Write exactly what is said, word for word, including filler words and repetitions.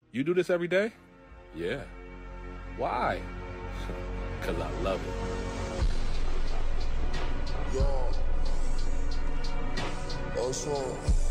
You do this every day? Yeah. Why? Because I love it. Yo. Oh, so.